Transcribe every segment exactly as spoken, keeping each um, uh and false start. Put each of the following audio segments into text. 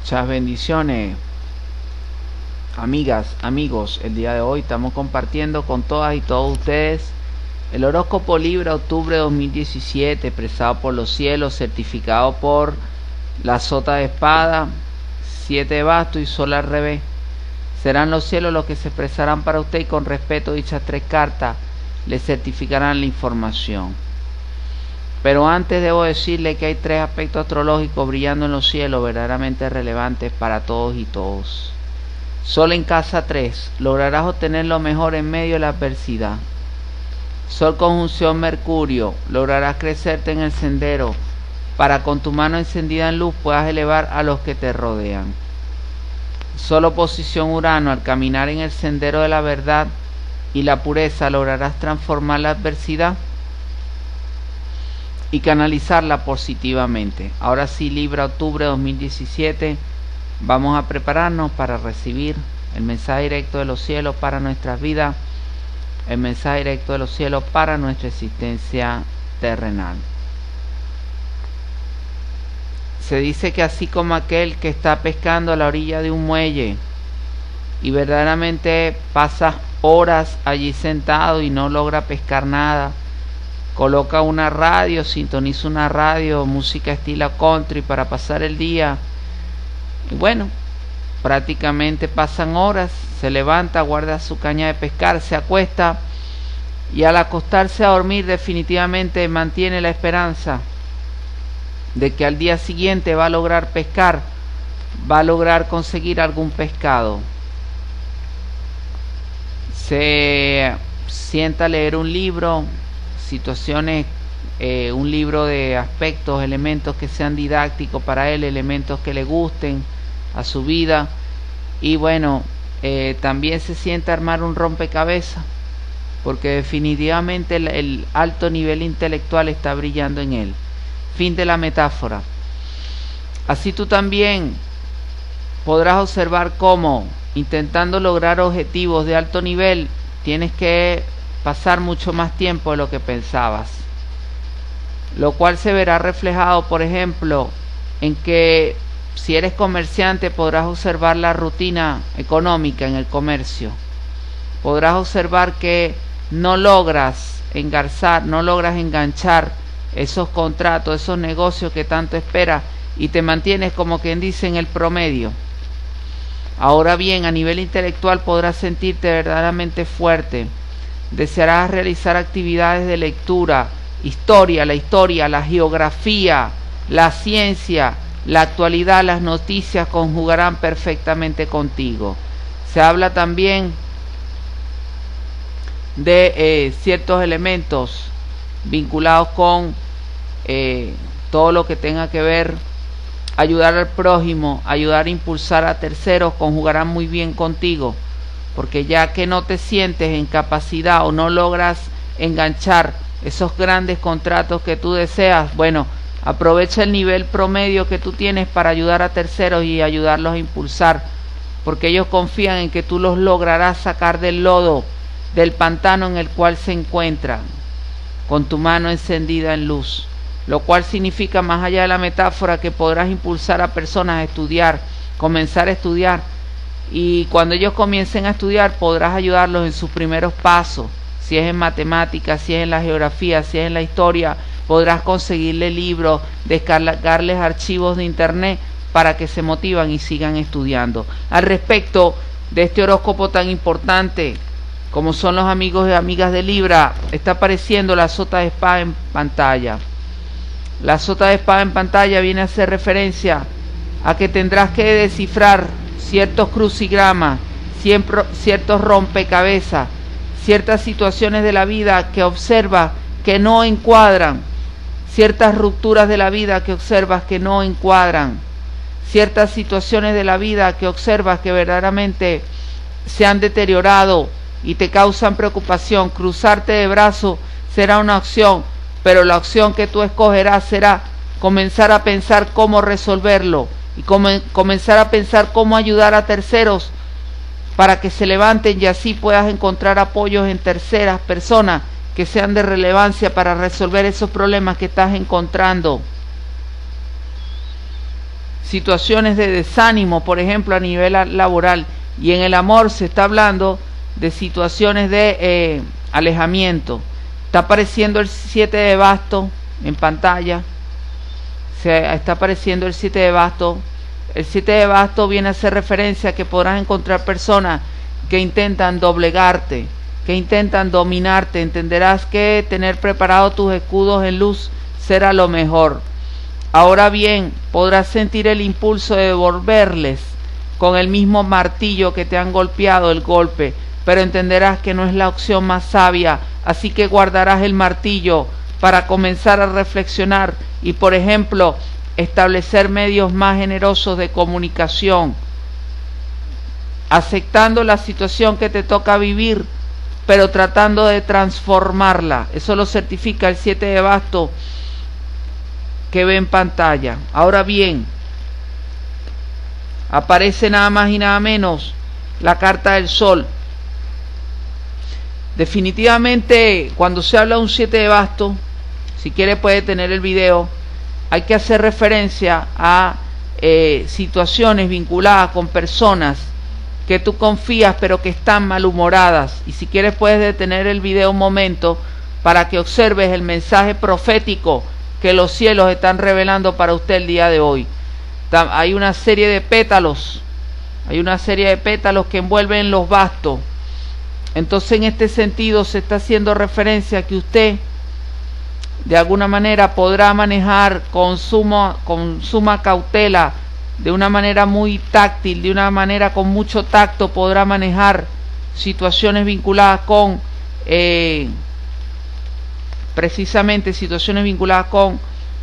Muchas bendiciones, amigas, amigos. El día de hoy estamos compartiendo con todas y todos ustedes el horóscopo Libra octubre dos mil diecisiete, expresado por los cielos, certificado por la sota de espada, siete de bastos y sol al revés. Serán los cielos los que se expresarán para usted, y con respeto dichas tres cartas le certificarán la información. Pero antes debo decirle que hay tres aspectos astrológicos brillando en los cielos verdaderamente relevantes para todos y todos. Sol en casa tres, lograrás obtener lo mejor en medio de la adversidad. Sol conjunción Mercurio, lograrás crecerte en el sendero para con tu mano encendida en luz puedas elevar a los que te rodean. Sol oposición Urano, al caminar en el sendero de la verdad y la pureza lograrás transformar la adversidad y canalizarla positivamente. Ahora sí, Libra octubre dos mil diecisiete, vamos a prepararnos para recibir el mensaje directo de los cielos para nuestras vidas, el mensaje directo de los cielos para nuestra existencia terrenal. Se dice que así como aquel que está pescando a la orilla de un muelle y verdaderamente pasa horas allí sentado y no logra pescar nada, coloca una radio, sintoniza una radio, música estilo country para pasar el día, y bueno, prácticamente pasan horas, se levanta, guarda su caña de pescar, se acuesta, y al acostarse a dormir definitivamente mantiene la esperanza de que al día siguiente va a lograr pescar, va a lograr conseguir algún pescado. Se sienta a leer un libro, situaciones, eh, un libro de aspectos, elementos que sean didácticos para él, elementos que le gusten a su vida, y bueno, eh, también se sienta a armar un rompecabezas, porque definitivamente el, el alto nivel intelectual está brillando en él. Fin de la metáfora. Así tú también podrás observar cómo, intentando lograr objetivos de alto nivel, tienes que pasar mucho más tiempo de lo que pensabas, lo cual se verá reflejado, por ejemplo, en que si eres comerciante podrás observar la rutina económica en el comercio, podrás observar que no logras engarzar, no logras enganchar esos contratos, esos negocios que tanto esperas, y te mantienes como quien dice en el promedio. Ahora bien, a nivel intelectual podrás sentirte verdaderamente fuerte. Desearás realizar actividades de lectura, historia, la historia, la geografía, la ciencia, la actualidad, las noticias conjugarán perfectamente contigo. Se habla también de eh, ciertos elementos vinculados con eh, todo lo que tenga que ver, ayudar al prójimo, ayudar a impulsar a terceros, conjugarán muy bien contigo. Porque ya que no te sientes en capacidad o no logras enganchar esos grandes contratos que tú deseas, bueno, aprovecha el nivel promedio que tú tienes para ayudar a terceros y ayudarlos a impulsar, porque ellos confían en que tú los lograrás sacar del lodo, del pantano en el cual se encuentran, con tu mano encendida en luz, lo cual significa, más allá de la metáfora, que podrás impulsar a personas a estudiar, comenzar a estudiar. Y cuando ellos comiencen a estudiar podrás ayudarlos en sus primeros pasos, si es en matemáticas, si es en la geografía, si es en la historia, podrás conseguirle libros, descargarles archivos de internet para que se motivan y sigan estudiando. Al respecto de este horóscopo tan importante como son los amigos y amigas de Libra, está apareciendo la sota de espada en pantalla. La sota de espada en pantalla viene a hacer referencia a que tendrás que descifrar ciertos crucigramas, ciertos rompecabezas, ciertas situaciones de la vida que observas que no encuadran, ciertas rupturas de la vida que observas que no encuadran, ciertas situaciones de la vida que observas que verdaderamente se han deteriorado y te causan preocupación. Cruzarte de brazos será una opción, pero la opción que tú escogerás será comenzar a pensar cómo resolverlo y come, comenzar a pensar cómo ayudar a terceros para que se levanten, y así puedas encontrar apoyos en terceras personas que sean de relevancia para resolver esos problemas que estás encontrando. situaciones de desánimo, por ejemplo, a nivel laboral. Y en el amor se está hablando de situaciones de eh, alejamiento. Está apareciendo el siete de bastos en pantalla. Se está apareciendo el siete de bastos. El siete de bastos viene a hacer referencia a que podrás encontrar personas que intentan doblegarte, que intentan dominarte. Entenderás que tener preparados tus escudos en luz será lo mejor. Ahora bien, podrás sentir el impulso de devolverles con el mismo martillo que te han golpeado el golpe, pero entenderás que no es la opción más sabia, así que guardarás el martillo para comenzar a reflexionar y, por ejemplo, establecer medios más generosos de comunicación, aceptando la situación que te toca vivir, pero tratando de transformarla. Eso lo certifica el siete de bastos que ve en pantalla. Ahora bien, aparece nada más y nada menos la carta del sol. Definitivamente, cuando se habla de un siete de bastos, si quiere puede tener el video, hay que hacer referencia a eh, situaciones vinculadas con personas que tú confías pero que están malhumoradas. Y si quieres puedes detener el video un momento para que observes el mensaje profético que los cielos están revelando para usted el día de hoy. Hay una serie de pétalos, hay una serie de pétalos que envuelven los bastos. Entonces, en este sentido se está haciendo referencia a que usted de alguna manera podrá manejar con suma, con suma cautela, de una manera muy táctil, de una manera con mucho tacto, podrá manejar situaciones vinculadas con eh, precisamente situaciones vinculadas con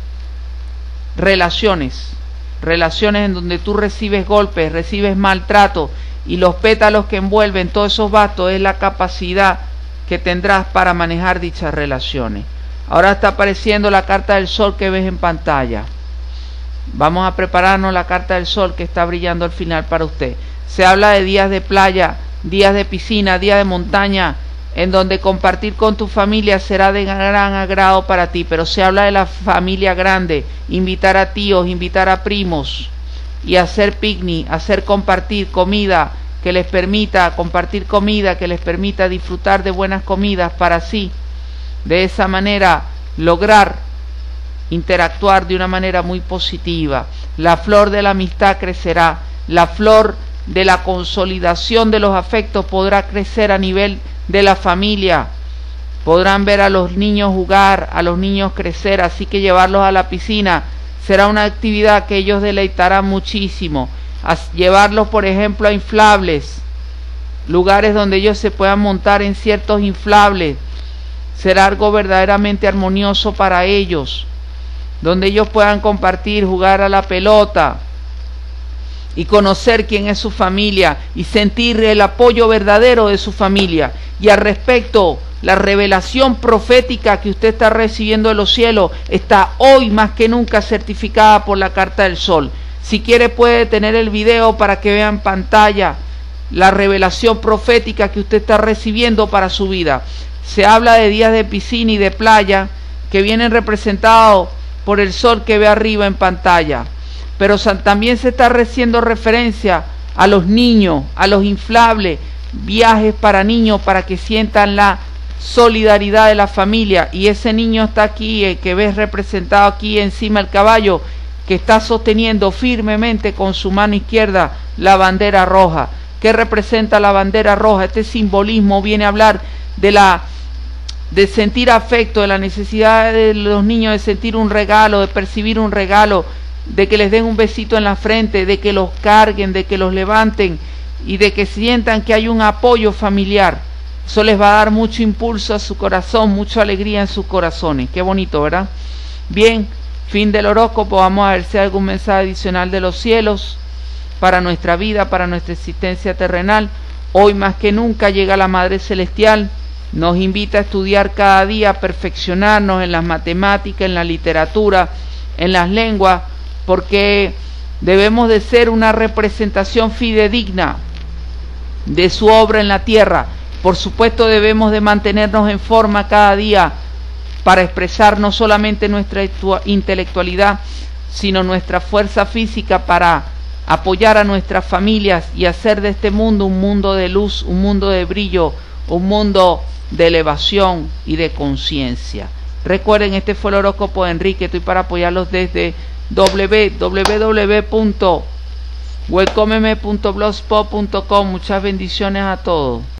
relaciones, relaciones en donde tú recibes golpes, recibes maltrato, y los pétalos que envuelven todos esos bastos es la capacidad que tendrás para manejar dichas relaciones. Ahora está apareciendo la carta del sol que ves en pantalla. Vamos a prepararnos la carta del sol que está brillando al final para usted. Se habla de días de playa, días de piscina, días de montaña, en donde compartir con tu familia será de gran agrado para ti, pero se habla de la familia grande, invitar a tíos, invitar a primos y hacer picnic, hacer compartir comida que les permita compartir comida que les permita disfrutar de buenas comidas para así, de esa manera, lograr interactuar de una manera muy positiva. La flor de la amistad crecerá, la flor de la consolidación de los afectos podrá crecer a nivel de la familia. Podrán ver a los niños jugar, a los niños crecer, así que llevarlos a la piscina será una actividad que ellos deleitarán muchísimo. A llevarlos, por ejemplo, a inflables, lugares donde ellos se puedan montar en ciertos inflables, será algo verdaderamente armonioso para ellos, donde ellos puedan compartir, jugar a la pelota y conocer quién es su familia y sentir el apoyo verdadero de su familia. Y al respecto, la revelación profética que usted está recibiendo de los cielos está hoy más que nunca certificada por la carta del sol. Si quiere puede tener el video para que vea en pantalla la revelación profética que usted está recibiendo para su vida. Se habla de días de piscina y de playa que vienen representados por el sol que ve arriba en pantalla, pero también se está haciendo referencia a los niños, a los inflables, viajes para niños para que sientan la solidaridad de la familia. Y ese niño está aquí, el que ves representado aquí encima del caballo, que está sosteniendo firmemente con su mano izquierda la bandera roja. ¿Qué representa la bandera roja? Este simbolismo viene a hablar de la de sentir afecto, de la necesidad de los niños de sentir un regalo, de percibir un regalo, de que les den un besito en la frente, de que los carguen, de que los levanten y de que sientan que hay un apoyo familiar. Eso les va a dar mucho impulso a su corazón, mucha alegría en sus corazones. Qué bonito, ¿verdad? Bien, fin del horóscopo. Vamos a ver si hay algún mensaje adicional de los cielos para nuestra vida, para nuestra existencia terrenal. Hoy más que nunca llega la Madre Celestial, nos invita a estudiar cada día, a perfeccionarnos en las matemáticas, en la literatura, en las lenguas, porque debemos de ser una representación fidedigna de su obra en la tierra. Por supuesto debemos de mantenernos en forma cada día para expresar no solamente nuestra intelectualidad, sino nuestra fuerza física para apoyar a nuestras familias y hacer de este mundo un mundo de luz, un mundo de brillo, un mundo de elevación y de conciencia. Recuerden, este fue el horóscopo de Enrique. Estoy para apoyarlos desde w w w punto welcomeme punto blogspot punto com. Muchas bendiciones a todos.